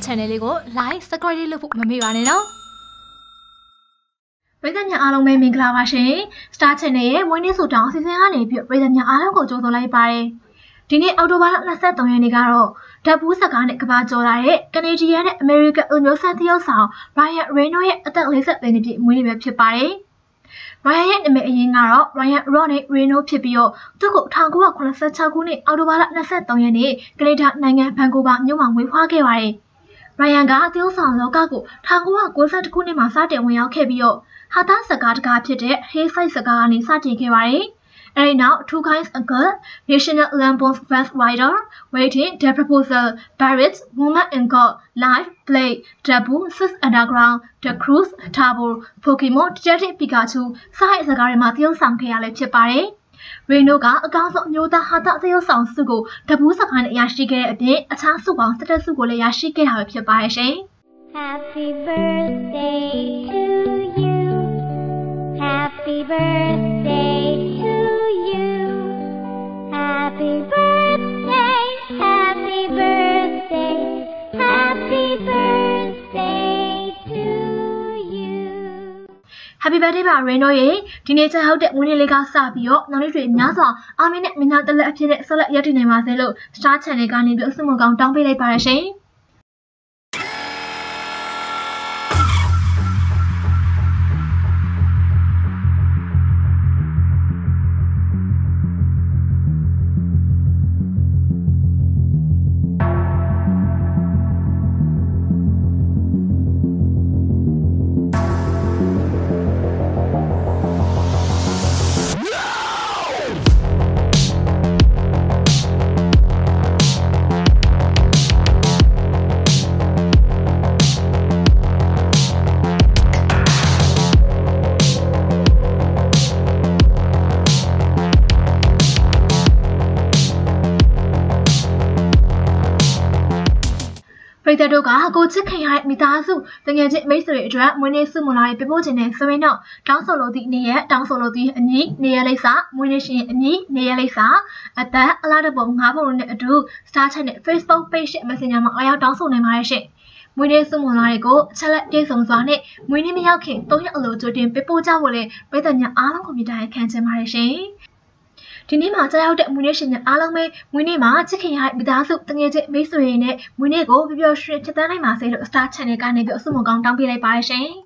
Channel လေးကို Like Subscribe လုပ်ဖို့မမေ့ပါနဲ့နော်ပြည်သူများအားလုံးပဲမင်္ဂလာပါရှင် Star Channel ရဲ့မွေးနေ့ဆုတောင်းအစီအစဉ်ကနေပြီးပြည်သူများအားလုံးကိုကြိုဆိုလိုက်ပါတယ်ဒီနေ့အောက်တိုဘာလ23ရက်နေ့ကတော့ဓာတ်ဘူးစကားနဲ့ကဘာကျော်လာတဲ့ကနေဒီယန်နဲ့အမေရိကန်လူမျိုးဆက်သရုပ်ဆောင် Ryan Reynolds ရဲ့အသက်40နှစ်ပြည့်မွေးနေ့ပဲဖြစ်ပါတယ်Ryan ရဲ့နာမည်အရင်းကတော့ Ryan Ronnie Reynolds ဖြစ်ပြီးတော့သူ့ကို1986ခုနှစ်အောက်တိုဘာလ23ရက်နေ့ကနေဒါနိုင်ငံဗန်ကူးဗားမြို့မှာမွေးဖွားခဲ့ပါတယ်Ryan ကသရုပ်ဆောင်လောကကို1992ခုနှစ်မှာစတင်ဝင်ရောက်ခဲ့ပြီးတော့ဟာသားစကားတကားဖြစ်တဲ့ Hey Fight စကားကနေစတင်ခဲ့ပါတယ်။အဲဒီနောက် Two Kinds of Girl, National Lampoon's Best Writer, Waiting, The Proposal, Barrett's Woman in God, Live, Play, Taboo, Six Underground, The Cruise, Taboo, Pokemon, Detective Pikachu စတဲ့စကားတွေမှာသရုပ်ဆောင်ခဲ့ရလဲဖြစ်ပါတယ်။ Reynolds ကအကောင်းဆုံးမျိုးသားဟာသားသရုပ်ဆောင်ဆုကိုဓာတ်ဘူးစကားနဲ့ရရှိခဲ့တဲ့အပြင်အခြားဆုပေါင်း17ဆုကိုလည်းရရှိခဲ့တာပဲဖြစ်ပါတယ်ရှင်။ Happy birthday to you. Happy birthday to you. Happy birthday, happy birthday, happy birthday to you. Happy birthday ပါ Reynolds ရေဒီနေ့ကျရောက်တဲ့မွေးနေ့လေးကစပြီးတော့နောက်နေ့တွေများစွာအားမင်းနဲ့မညာတလက်အဖြစ်နဲ့ဆက်လက်ရည်တည်နေပါစေလို့ Star Channel ကနေပြီးအဆုမကောင်းတောင်းပေးလိုက်ပါရရှင်ပြည်သူတို့ကကိုချစ်ခင်ရတဲ့မိသားစုတကယ်ချင်းမိတ်ဆွေတွေအတွက်မွေးနေ့ဆုမွန်လာတွေပြပို့ခြင်းနဲ့ဆိုရင်တော့တောင်းဆိုလို့သည့်နေရက်တောင်းဆိုလို့သည့်အမည်နေရက်လိပ်စာမွေးနေ့ရှင်အမည်နေရက်လိပ်စာအသက်အလားတပုံ9ပုံနဲ့အတူ Star Channel Facebook Page Messenger မှာအားရောက်တောင်းဆိုနိုင်ပါတယ်ရှင်မွေးနေ့ဆုမွန်လာတွေကိုအချက်လက်ပြေဆုံးစွာနဲ့မွေးနေ့မရောက်ခင်3ရက်အလိုကြိုတင်ပြပို့ကြဖို့လေပြည်သူများအားလုံးကိုမြစ်တာခံချင်ပါတယ်ရှင်ဒီနေ့မှာကြာရောက်တဲ့မွေးနေ့ရှင်များအားလုံးပဲမွေးနေ့မှာချစ်ခင်ရတဲ့မိသားစုတငယ်ချင်းမိတ်ဆွေတွေနဲ့မွေးနေ့ကိုပျော်ပျော်ရွှင်ဖြတ်သန်းနိုင်ပါစေလို့ Star Channel ကနေပြီးအဆုမကောင်းတောင်းပေးလိုက်ပါရရှင်